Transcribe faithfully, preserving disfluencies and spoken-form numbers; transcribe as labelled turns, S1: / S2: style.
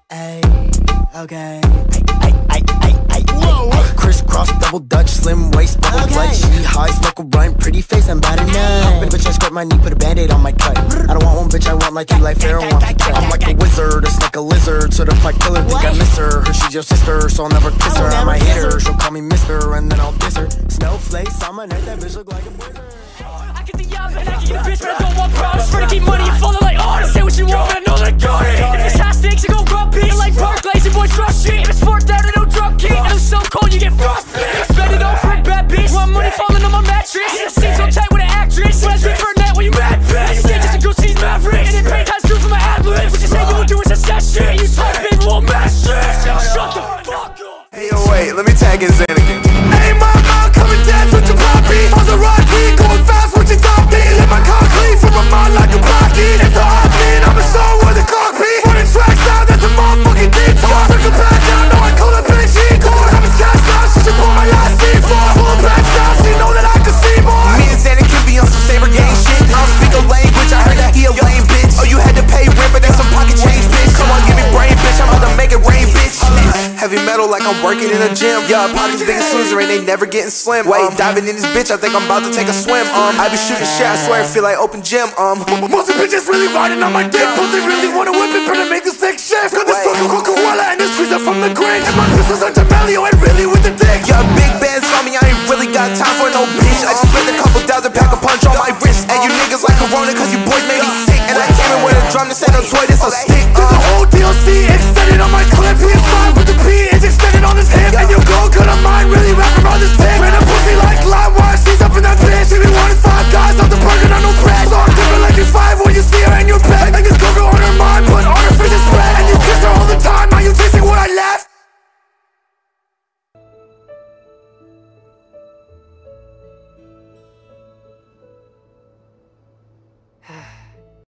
S1: Ay, okay. Ay, ay, ay, ay, whoa. Ay, crisscross, double dutch, slim waist, bubble okay. Blood. She high, smoke a rhyme, pretty face, I'm bad enough. Bitch, I scrape my knee, put a band-aid on my cut. I don't want one bitch, I want like you, like Pharaoh want pizza. I'm like a wizard, a snake, a lizard, certified killer. Think I miss her, her she's your sister, so I'll never kiss her. I might hit her, she'll call me Mister, and then I'll diss her. Snowflakes on my neck, that bitch look like a blizzard.
S2: I get the yob and I can get a bitch, but I don't want problems. Trying to keep money and follow like artists. Say what you want, but I know that I got it. If it's high stakes, you go grumpy. Like Park Lazy Boy trust shit. If it's forked out, I don't drop kick. And I'm so cold, you get frostbite. Spend it all for a bad bitch. Want money falling on my mattress. And it seems so tight with an actress. When I speak for a net, when you mad bitch. You just to go see Mavericks. And it paid has through for my ad-libs. What you say you will do is a session. You talk big, won't match it. Shut the fuck up.
S3: Hey yo, wait, let me tag in Xanakin. Hey mama, come and dance with your poppy. How's the rocky, going fast with your copy. Let my car clean from my mind like a pocket. If the hot man, I'm a soul with a cockpit. Running tracks out, that's a motherfucking detour. Took a back down, know I call a bitch, she core. I'm a cash out, she should pull my last C four. Pull it back down, she know that I can see more. Me and Xanakin be on some saber gang shit. I don't speak a language, I heard that he a lame bitch. Oh, you had to pay rent, but that's some pocket change, bitch. Come on, give me brain, bitch, I'm about to make it rain, bitch. Heavy metal like I'm working in a gym. Yeah, pockets big as Susan, and they never getting slim. Wait, um, diving in this bitch, I think I'm about to take a swim. Um, I be shooting shit, I swear I feel like open gym. Um, most of bitches really riding on my dick. Pussy really wanna whip it, better make this thick shift. Got this fucking Coca-Cola and this squeeze up from the green. And my pistols are Demelio and really with the dick. Yeah, big bands on me, I ain't really got time for no bitch. I just spent a couple thousand pack a punch on my wrist. And you niggas like Corona cause you boys made me sick. And I came in with a drum to set a toy, this a stick.